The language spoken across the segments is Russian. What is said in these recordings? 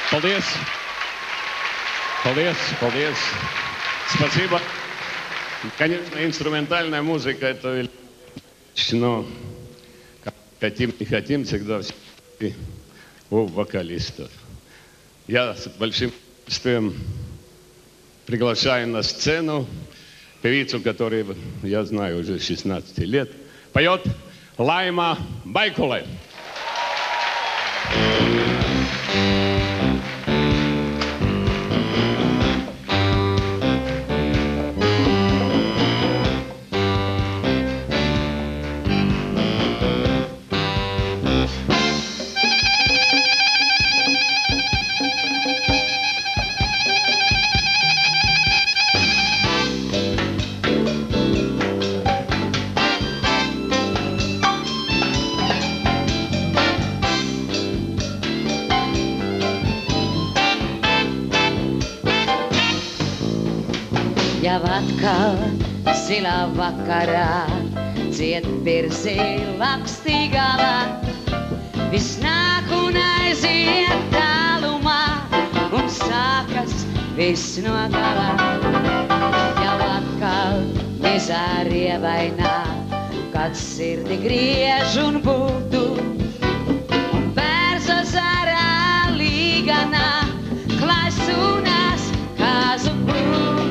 Paldies! Paldies! Paldies! Спасибо! Конечно, инструментальная музыка — это... Но хотим, не хотим, всегда у вокалистов. Я с большим удовольствием приглашаю на сцену певицу, которую я знаю уже 16 лет. Поет Лайма Байкуле. Ja atkal zilā vakarā dzied birzī lakstī galā. Viss nāk un aiziet tālumā un sākas viss no galā. Jau atkal mizā rievainā, kad sirdi griež un būtu un bērza zarā līganā klāj sunās kāzu būtu.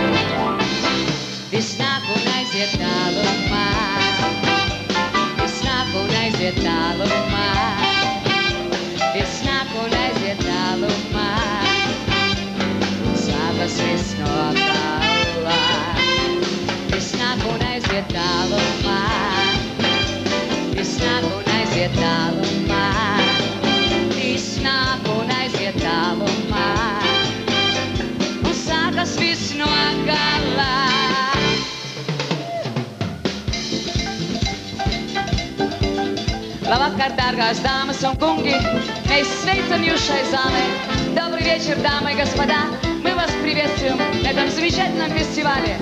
Viss nāk un aiziet tālumā, viss nāk un aiziet tālumā, viss nāk un aiziet tālumā, sākas viss no galā. Viss nāk un aiziet tālumā, viss nāk un aiziet tālumā, viss nāk un aiziet tālumā, un sākas viss no galā. Labvakar, dārgās dāmas un kungi, mēs sveicam jūs šai zālē. Добрый вечер, дамы и господа. Мы вас приветствуем на этом замечательном фестивале.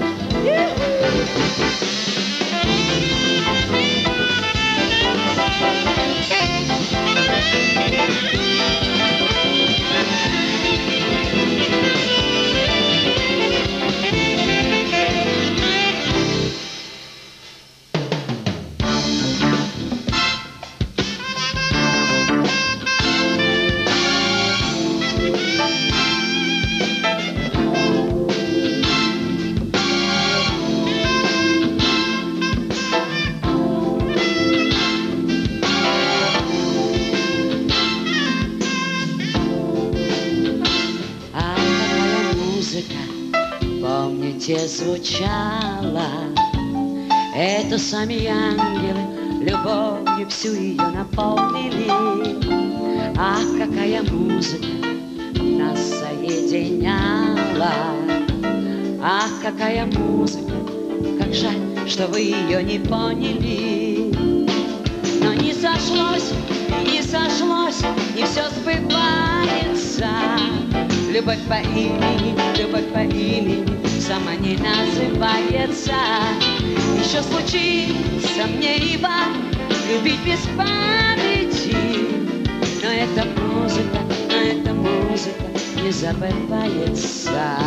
Помните, звучала, это сами ангелы любовью всю ее наполнили. Ах, какая музыка нас соединяла! Ах, какая музыка, как жаль, что вы ее не поняли. Но не сошлось, не сошлось, не все сбывается. Любовь по имени сама не называется. Еще случится мне и вам любить без памяти. Но эта музыка не забывается.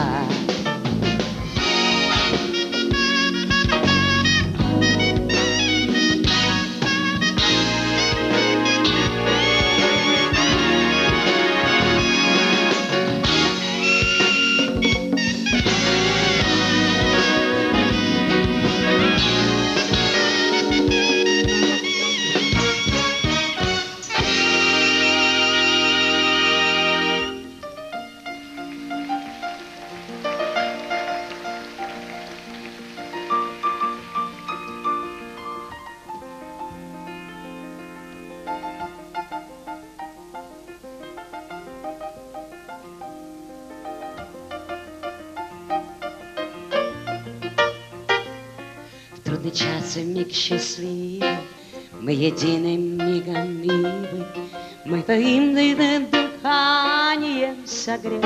Трудный час и миг счастливый, мы единым мигом милы, мы твоим дыханием согрет.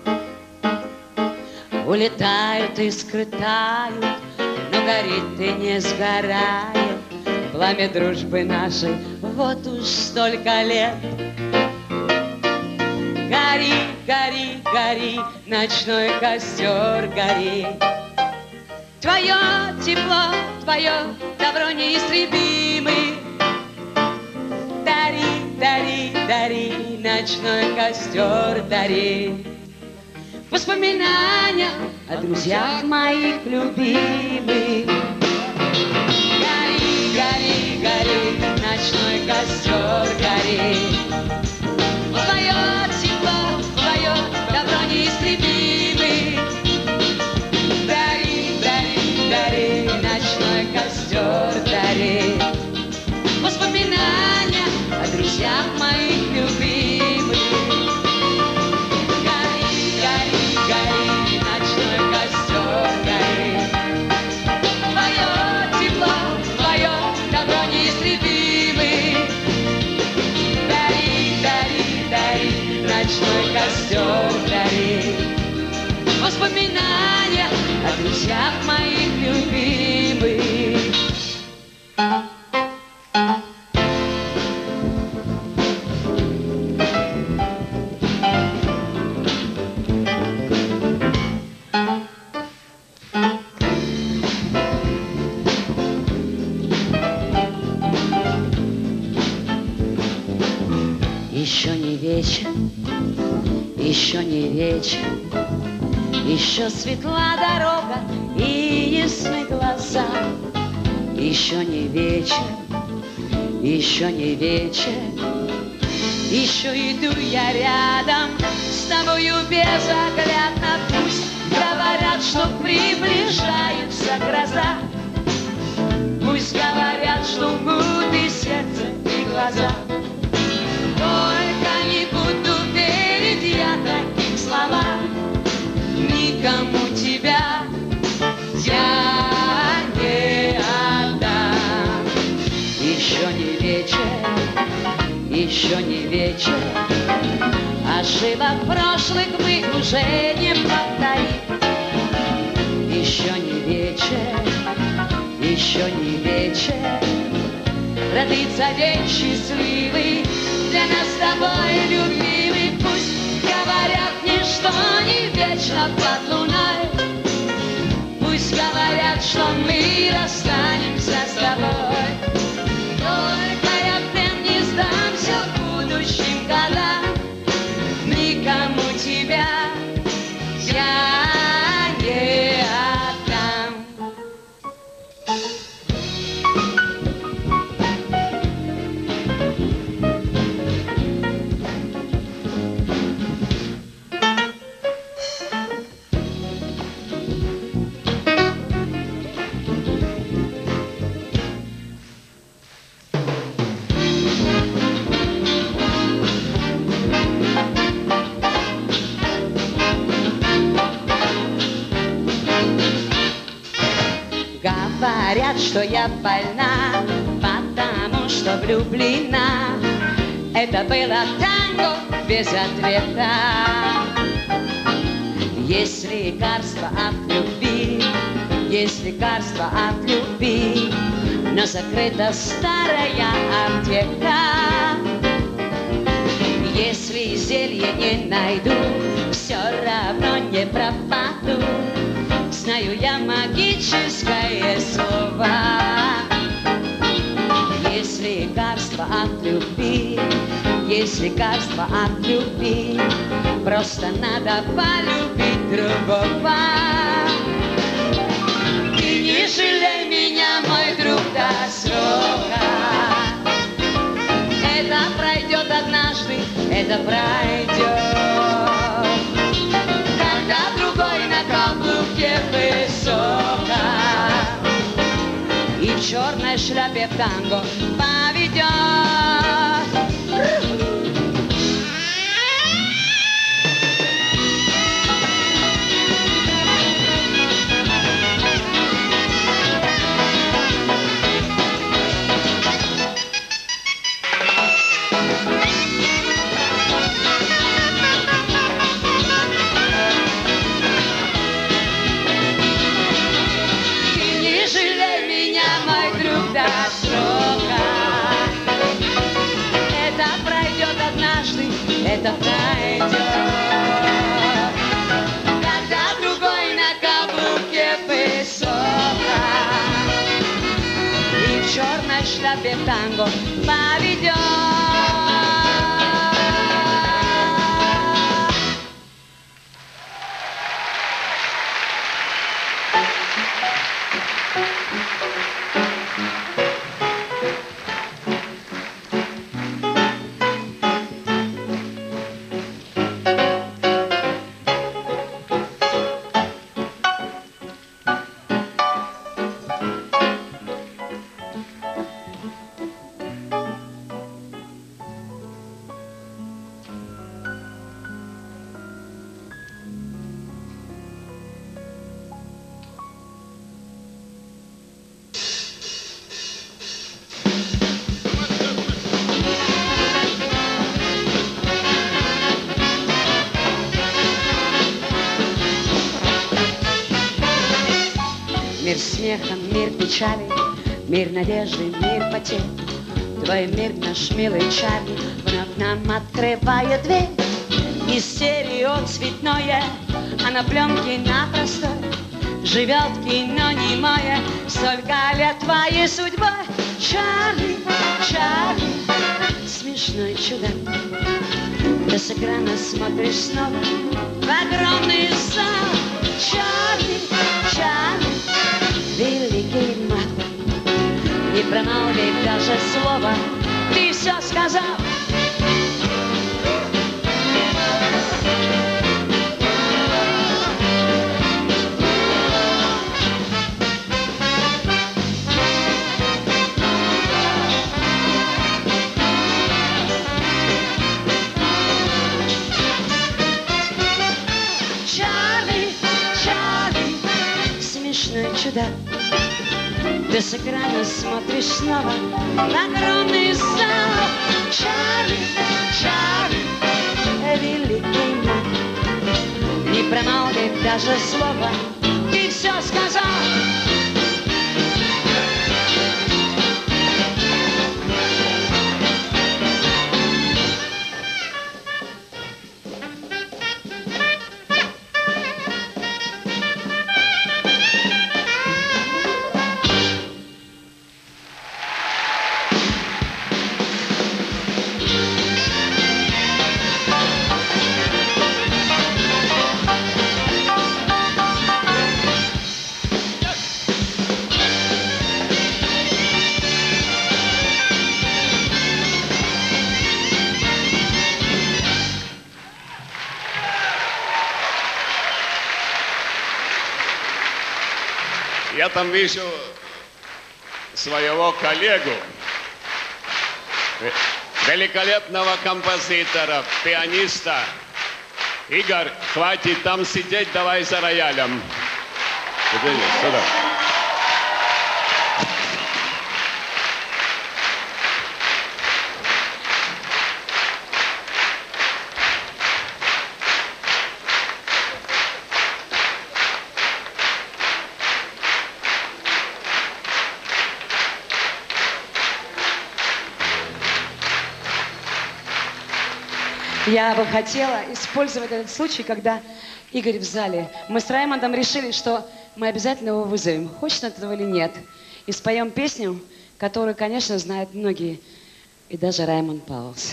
Улетают искры, тают, но горит и не сгорает пламя дружбы нашей вот уж столько лет. Гори, гори, гори, ночной костер, гори. Твое тепло, твое добро неистребимый. Дари, дари, дари, ночной костер, дари. Воспоминания о друзьях моих любимых. Гори, гори, гори, ночной костер, гори. Твое тепло, твое добро неистребимый. Дари, дари, дари, ночной костер, дари. Воспоминания о друзьях моих любимых. Гори, гори, гори, ночной костер, гори. Твое тепло, твое добро неистребимый. Дари, дари, дари, ночной костер, дари. Воспоминания о друзьях моих любимых. Еще не вечер, еще не вечер, еще светла дорога и ясны глаза. Еще не вечер, еще не вечер, еще иду я рядом с тобою безоглядно. Пусть говорят, что приближается гроза, пусть говорят, что муты сердце и глаза. Только не буду верить я таким словам, никому тебя я не отдам. Еще не вечер, еще не вечер, ошибок прошлых мы уже не повторим. Еще не вечер, еще не вечер, родится день счастливый для нас с тобой, любимый. Пусть говорят, ничто не вечно под луной, пусть говорят, что мы расстанемся с тобой. Только я в плен не сдамся в будущем годам, никому тебя я не отдам. Говорят, что я больна, потому что влюблена. Это было танго без ответа. Есть лекарство от любви, есть лекарство от любви, но закрыта старая аптека. Если зелье не найду, все равно не пропаду. Знаю я магическое слово. Есть лекарство от любви, есть лекарство от любви, просто надо полюбить другого. Ты не жалей меня, мой друг, до срока. Это пройдет однажды, это пройдет. Когда другой на каблуке высоко и в черной шляпе в танго поведет. Это пройдет. где танго поведет. Мир смеха, мир печали, мир надежды, мир потерь. Твой мир, наш милый Чарли, вновь нам открывает дверь. Не стерео цветное, а на пленке на простой живет кино немое. Столько лет твоей судьбой, Чарли, Чарли, смешной чудак. Ты с экрана смотришь снова в огромный зал. Чарли, Чарли, великий маг, не промолвив даже слова, ты все сказал. Чарли, Чарли, смешной чудак. Ты с экрана смотришь снова в огромный зал. Чарли, Чарли, великий маг, не промолвив даже слова, ты все сказал. Я там вижу своего коллегу, великолепного композитора, пианиста. Игорь, хватит там сидеть, давай за роялем. Иди сюда. Я бы хотела использовать этот случай, когда Игорь в зале. Мы с Раймондом решили, что мы обязательно его вызовем, хочет он этого или нет. И споем песню, которую, конечно, знают многие, и даже Раймонд Пауэлс.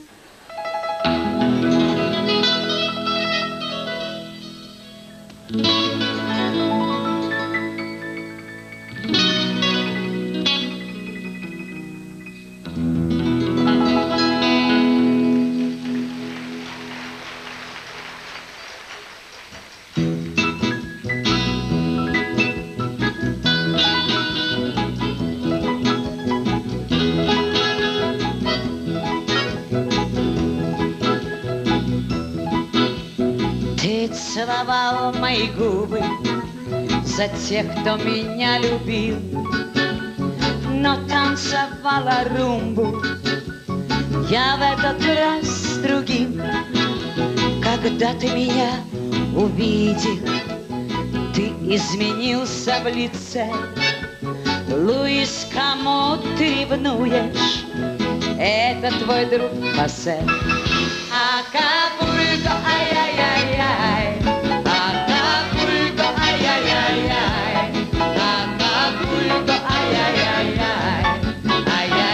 Целовал мои губы за тех, кто меня любил, но танцевала румбу я в этот раз с другим. Когда ты меня увидел, ты изменился в лице. Луис, кому ты ревнуешь? Это твой друг Хосе. Акапулько, ай-яй-яй-яй, Акапулько, ай-яй-яй-яй, Акапулько, ай-яй-яй-яй, ай-яй-яй.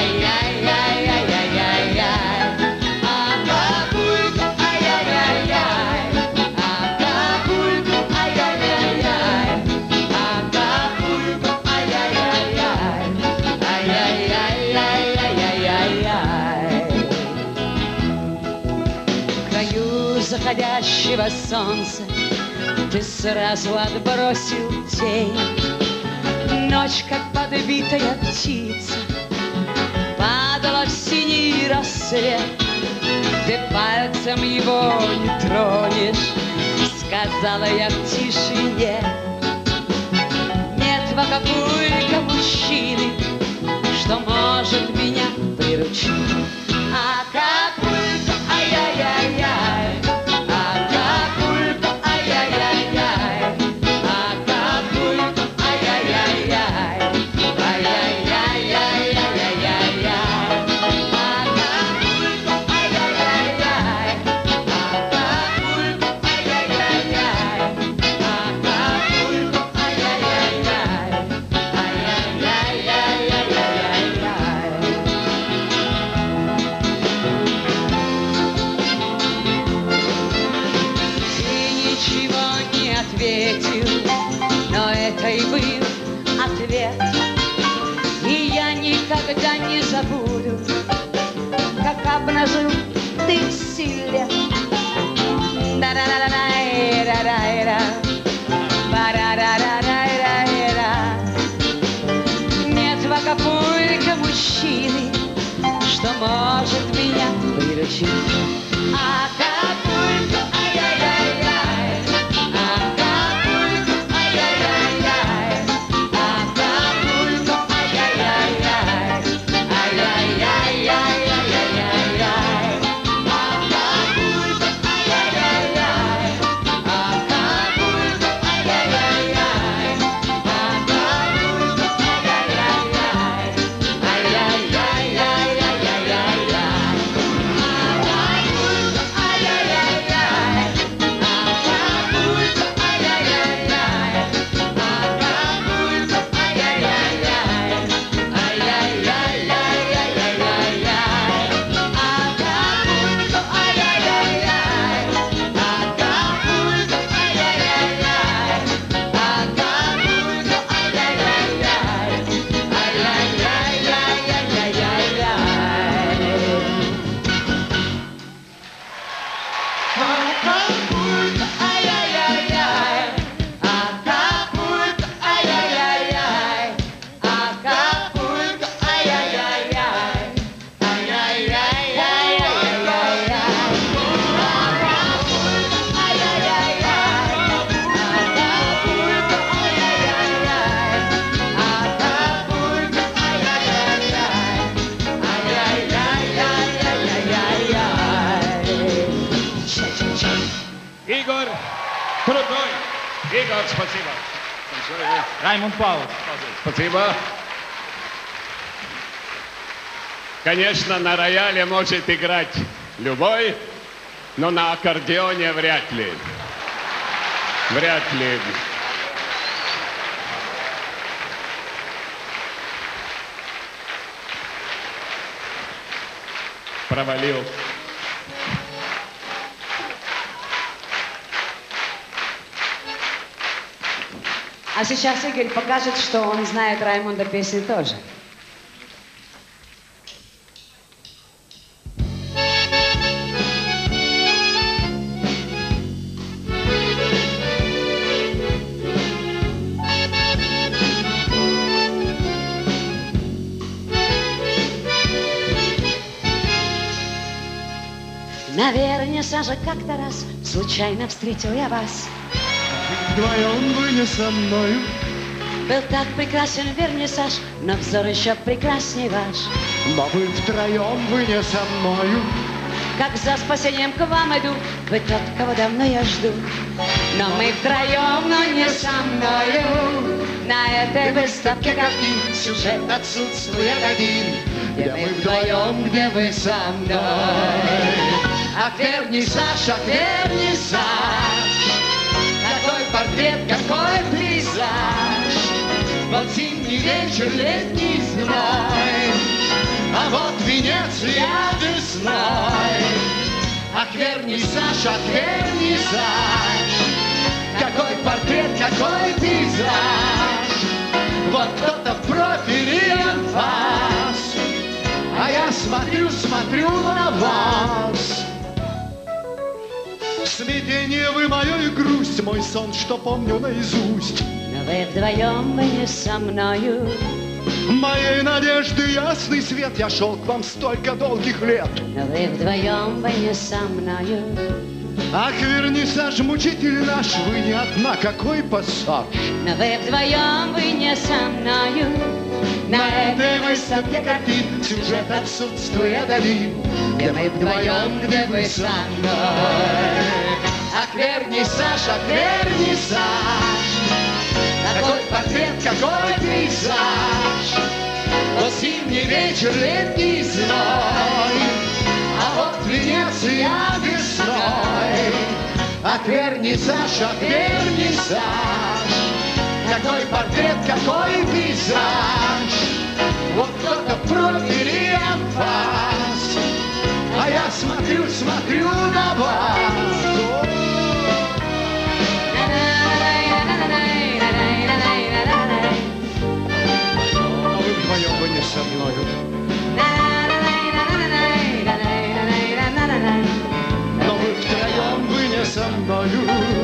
заходящего солнца ты сразу отбросил тень. Ночь, как подбитая птица, падала в синий рассвет. Ты пальцем его не тронешь, сказала я в тишине. Нет в Акапулько мужчины, что может меня приручить. Акапулько, ай-яй-яй-яй, Акапулько, ай-яй-яй-яй, Акапулько, ай-яй-яй-яй, ай-яй-яй-яй-яй-яй-яй, Акапулько, ай-яй-яй-яй, Акапулько, ай-яй-яй-яй, Акапулько, ай-яй-яй-яй, ай-яй-яй-яй-яй-яй. Ничего не ответил, но это и был ответ. И я никогда не забуду, как обнажил ты силе. Да-да-да-да-да-да-да-да, ба-да-да-да-да-да-да. Нет в Акапулько мужчины, что может меня приручить. Акапулько, ай-яй-яй-яй, Акапулько, ай-яй-яй-яй, Акапулько, ай-яй-яй-яй, ай-яй-яй-яй-яй-яй-яй, Акапулько, ай-яй-яй-яй, Акапулько, ай-яй-яй-яй, Акапулько, Игорь Крутой. Игорь, спасибо. Раймонд Паулс. Спасибо. Конечно, на рояле может играть любой, но на аккордеоне вряд ли. Вряд ли. Провалил. А сейчас Игорь покажет, что он знает Раймонда песни тоже. Наверное, Саша, как-то раз случайно встретил я вас. Вдвоем вы не со мною. Был так прекрасен вернисаж, но взор еще прекрасней ваш. Но вы втроем, вы не со мною. Как за спасением к вам иду, вы тот, кого давно я жду. Но мы втроем, но не со мною. На этой выставке картин сюжет отсутствует один. Где мы вдвоем, где вы со мной. Ах, вернисаж, какой портрет, какой пейзаж. Вот зимний вечер, летний зной, а вот Венеция весной. Ах, вернисаж, какой портрет, какой пейзаж. Вот кто-то в профиле анфас, а я смотрю на вас. Смятение вы мою и грусть, мой сон, что помню наизусть. Но вы вдвоем, вы не со мною. Моей надежды ясный свет, я шел к вам столько долгих лет. Но вы вдвоем, вы не со мною. Ах, вернисаж, мучитель наш, вы не одна, какой пассаж. Но вы вдвоем, вы не со мною. На этой выставке картин сюжет отсутствует один. Где мы вдвоем, где вы со мной. Ах, вернисаж, какой портрет, какой пейзаж. Вот зимний вечер, летний зной, а вот Венеция весной. Ах, вернисаж, какой портрет, какой пейзаж. Вот кто-то пропили вас, а я смотрю на вас. Вы не со мною. Но вы втроем, вы не со мною.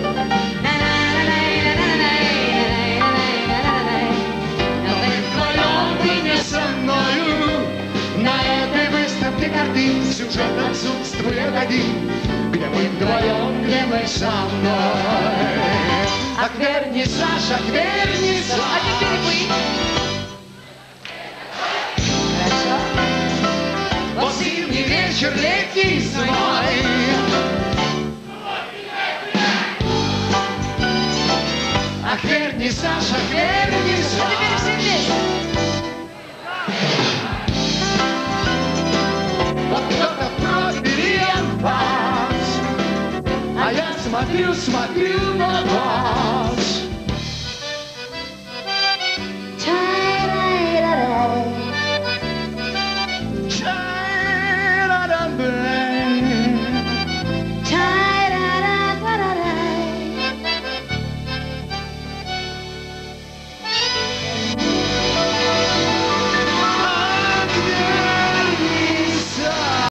Но вы вдвоем, вы не со мною. На этой выставке картин сюжет отсутствует один. Где мы вдвоем, где вы со мной. Ах, вернисаж, А теперь вы. вот зимний вечер, летний зной. Ах, вернисаж, А теперь все вместе. вот кто-то пропили вас, а я смотрю на вас.